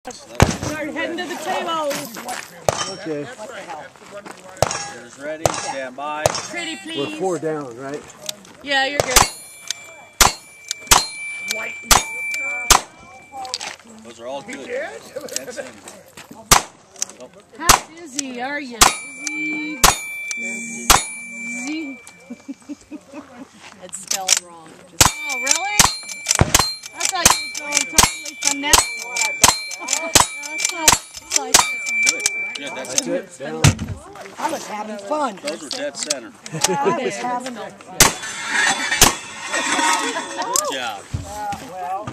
Start heading to the table. Okay. Here's ready. Stand by. Pretty please. We're 4 down, right? Yeah, you're good. Those are all good. That's in. How busy are you? Busy. It's spelled wrong. Oh, really? I thought you were going totally phonetical. Good. That's That's in. it. Down. I was having fun. Those are dead center. I was having Good job.